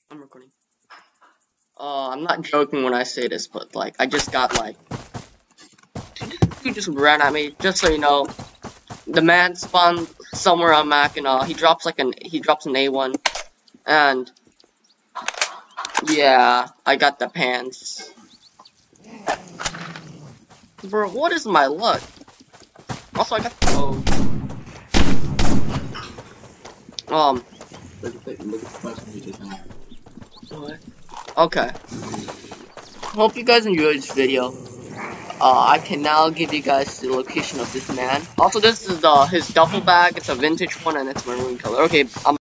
I'm recording. I'm not joking when I say this, but like I just got like he just ran at me. Just so you know, the man spawned somewhere on Mac, and he drops an A1, and yeah, I got the pants. Bro, what is my luck? Also, I got what? Okay. Hope you guys enjoyed this video. I can now give you guys the location of this man. Also, this is his duffel bag. It's a vintage one, and it's maroon color. Okay,